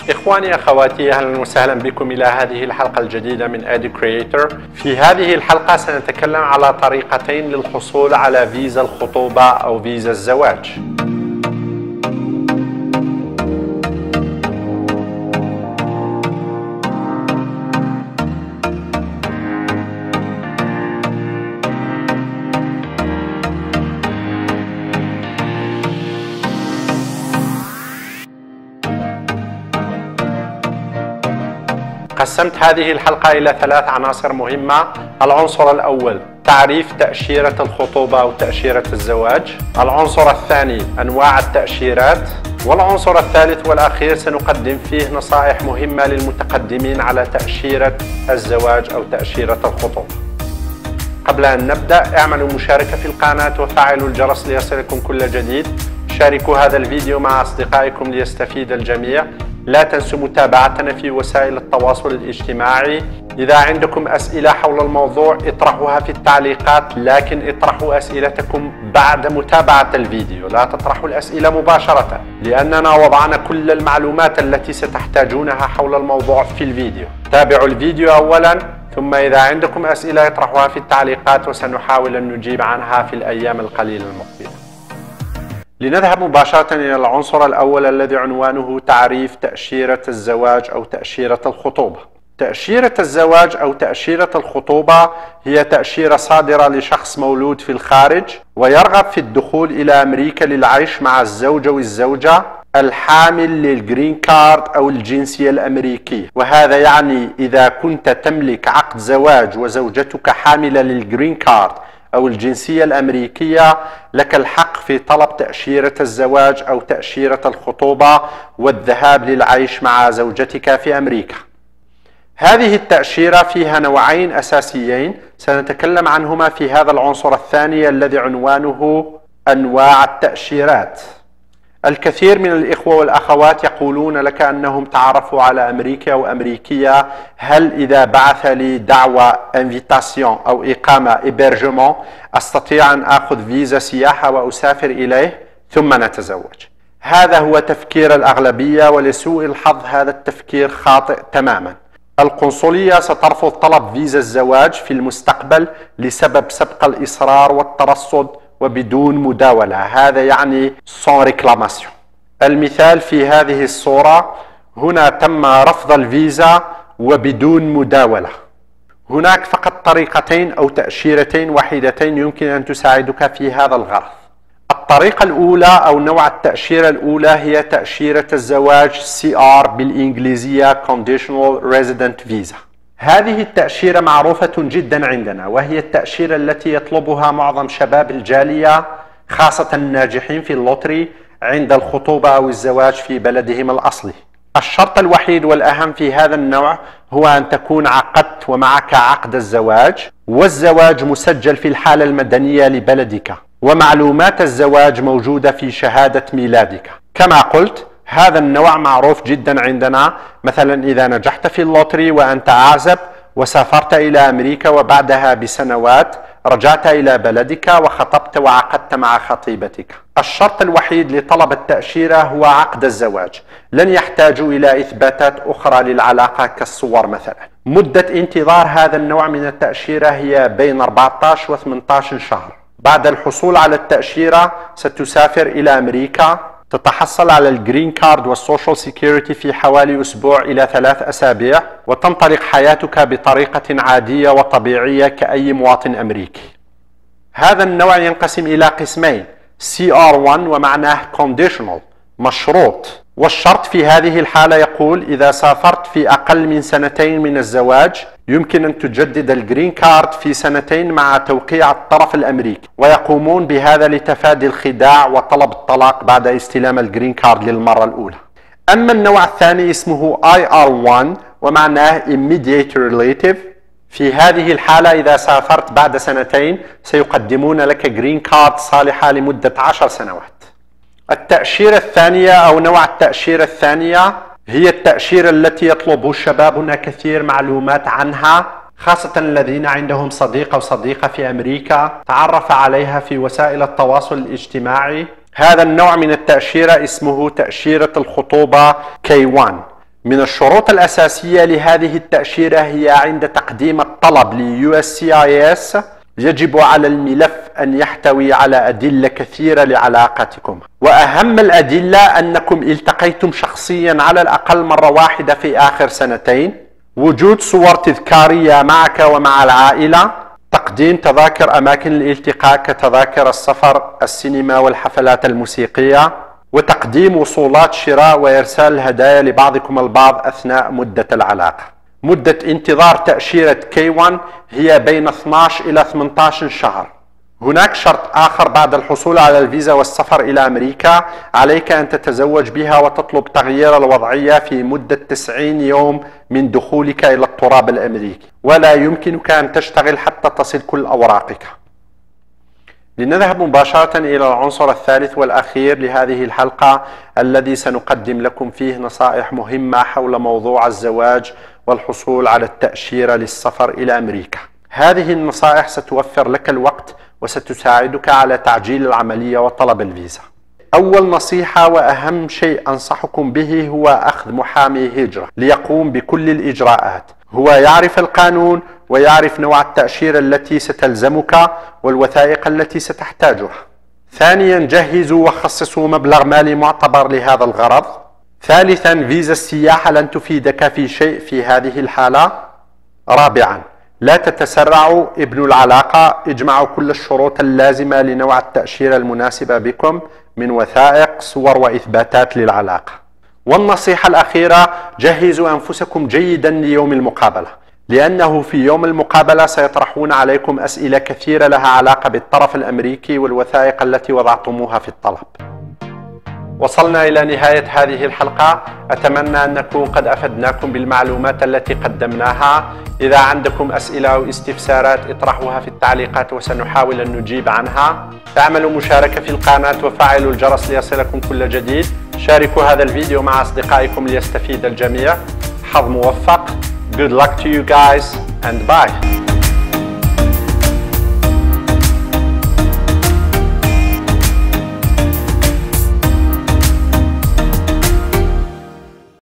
إخواني أخواتي، أهلا وسهلا بكم إلى هذه الحلقة الجديدة من EduCreator. في هذه الحلقة سنتكلم على طريقتين للحصول على فيزا الخطوبة أو فيزا الزواج. قسمت هذه الحلقة إلى 3 عناصر مهمة. العنصر الأول تعريف تأشيرة الخطوبة أو تأشيرة الزواج. العنصر الثاني أنواع التأشيرات. والعنصر الثالث والأخير سنقدم فيه نصائح مهمة للمتقدمين على تأشيرة الزواج أو تأشيرة الخطوبة. قبل أن نبدأ اعملوا مشاركة في القناة وفعلوا الجرس ليصلكم كل جديد. شاركوا هذا الفيديو مع أصدقائكم ليستفيد الجميع. لا تنسوا متابعتنا في وسائل التواصل الاجتماعي. إذا عندكم أسئلة حول الموضوع اطرحوها في التعليقات، لكن اطرحوا أسئلتكم بعد متابعة الفيديو، لا تطرحوا الأسئلة مباشرة، لأننا وضعنا كل المعلومات التي ستحتاجونها حول الموضوع في الفيديو. تابعوا الفيديو أولا، ثم إذا عندكم أسئلة اطرحوها في التعليقات وسنحاول أن نجيب عنها في الأيام القليلة المقبلة. لنذهب مباشرة إلى العنصر الأول الذي عنوانه تعريف تأشيرة الزواج أو تأشيرة الخطوبة. تأشيرة الزواج أو تأشيرة الخطوبة هي تأشيرة صادرة لشخص مولود في الخارج ويرغب في الدخول إلى أمريكا للعيش مع الزوج أو الزوجة الحامل للجرين كارد أو الجنسية الأمريكية. وهذا يعني إذا كنت تملك عقد زواج وزوجتك حاملة للجرين كارد أو الجنسية الأمريكية، لك الحق في طلب تأشيرة الزواج أو تأشيرة الخطوبة والذهاب للعيش مع زوجتك في أمريكا. هذه التأشيرة فيها نوعين أساسيين سنتكلم عنهما في هذا العنصر الثاني الذي عنوانه أنواع التأشيرات. الكثير من الإخوة والأخوات يقولون لك أنهم تعرفوا على أمريكا أو أمريكية. هل إذا بعث لي دعوة انفيتاسيون أو إقامة إبرجمون أستطيع أن أخذ فيزا سياحة وأسافر إليه ثم نتزوج؟ هذا هو تفكير الأغلبية، ولسوء الحظ هذا التفكير خاطئ تماما. القنصلية سترفض طلب فيزا الزواج في المستقبل لسبب سبق الإصرار والترصد وبدون مداولة. هذا يعني sans réclamation. المثال في هذه الصورة، هنا تم رفض الفيزا وبدون مداولة. هناك فقط طريقتين أو تأشيرتين وحيدتين يمكن أن تساعدك في هذا الغرض. الطريقة الأولى أو نوع التأشيرة الأولى هي تأشيرة الزواج CR بالإنجليزية Conditional Resident Visa. هذه التأشيرة معروفة جدا عندنا، وهي التأشيرة التي يطلبها معظم شباب الجالية خاصة الناجحين في اللوتري عند الخطوبة أو الزواج في بلدهم الأصلي. الشرط الوحيد والأهم في هذا النوع هو أن تكون عقدت ومعك عقد الزواج، والزواج مسجل في الحالة المدنية لبلدك، ومعلومات الزواج موجودة في شهادة ميلادك. كما قلت، هذا النوع معروف جدا عندنا. مثلا إذا نجحت في اللوتري وأنت أعزب وسافرت إلى أمريكا وبعدها بسنوات رجعت إلى بلدك وخطبت وعقدت مع خطيبتك، الشرط الوحيد لطلب التأشيرة هو عقد الزواج. لن يحتاجوا إلى إثباتات أخرى للعلاقة كالصور مثلا. مدة انتظار هذا النوع من التأشيرة هي بين 14 و 18 شهر. بعد الحصول على التأشيرة ستسافر إلى أمريكا، تتحصل على الجرين كارد والسوشيال سيكيورتي في حوالي أسبوع إلى 3 أسابيع، وتنطلق حياتك بطريقة عادية وطبيعية كأي مواطن أمريكي. هذا النوع ينقسم إلى قسمين، CR1 ومعناه conditional مشروط، والشرط في هذه الحالة يقول إذا سافرت في أقل من 2 من الزواج يمكن أن تجدد الجرين كارد في 2 مع توقيع الطرف الأمريكي، ويقومون بهذا لتفادي الخداع وطلب الطلاق بعد استلام الجرين كارد للمرة الأولى. أما النوع الثاني اسمه IR1 ومعناه Immediate Relative. في هذه الحالة إذا سافرت بعد 2 سيقدمون لك جرين كارد صالحة لمدة 10 سنوات. التأشيرة الثانية أو نوع التأشيرة الثانية هي التأشيرة التي يطلب شبابنا كثير معلومات عنها، خاصة الذين عندهم صديق أو صديقة في أمريكا تعرف عليها في وسائل التواصل الاجتماعي. هذا النوع من التأشيرة اسمه تأشيرة الخطوبة K1. من الشروط الأساسية لهذه التأشيرة هي عند تقديم الطلب لUSCIS يجب على الملف أن يحتوي على أدلة كثيرة لعلاقتكم، وأهم الأدلة أنكم التقيتم شخصيا على الأقل مرة واحدة في آخر سنتين، وجود صور تذكارية معك ومع العائلة، تقديم تذاكر أماكن الالتقاء كتذاكر السفر، السينما والحفلات الموسيقية، وتقديم وصولات شراء وإرسال الهدايا لبعضكم البعض أثناء مدة العلاقة. مدة انتظار تأشيرة K1 هي بين 12 إلى 18 شهر. هناك شرط آخر بعد الحصول على الفيزا والسفر إلى أمريكا، عليك أن تتزوج بها وتطلب تغيير الوضعية في مدة 90 يوم من دخولك إلى التراب الأمريكي، ولا يمكنك أن تشتغل حتى تصل كل أوراقك. لنذهب مباشرة إلى العنصر الثالث والأخير لهذه الحلقة، الذي سنقدم لكم فيه نصائح مهمة حول موضوع الزواج والحصول على التأشيرة للسفر إلى أمريكا. هذه النصائح ستوفر لك الوقت وستساعدك على تعجيل العملية وطلب الفيزا. أول نصيحة وأهم شيء أنصحكم به هو أخذ محامي هجرة ليقوم بكل الإجراءات. هو يعرف القانون ويعرف نوع التأشيرة التي ستلزمك والوثائق التي ستحتاجها. ثانيا، جهزوا وخصصوا مبلغ مالي معتبر لهذا الغرض. ثالثا، فيزا السياحة لن تفيدك في شيء في هذه الحالة. رابعا، لا تتسرعوا، ابنوا العلاقة، اجمعوا كل الشروط اللازمة لنوع التأشيرة المناسبة بكم من وثائق، صور وإثباتات للعلاقة. والنصيحة الأخيرة، جهزوا أنفسكم جيدا ليوم المقابلة، لأنه في يوم المقابلة سيطرحون عليكم أسئلة كثيرة لها علاقة بالطرف الأمريكي والوثائق التي وضعتموها في الطلب. وصلنا إلى نهاية هذه الحلقة، أتمنى أن نكون قد أفدناكم بالمعلومات التي قدمناها. إذا عندكم أسئلة أو استفسارات اطرحوها في التعليقات وسنحاول أن نجيب عنها. اعملوا مشاركة في القناة وفعلوا الجرس ليصلكم كل جديد. شاركوا هذا الفيديو مع أصدقائكم ليستفيد الجميع. حظ موفق. Good luck to you guys and bye.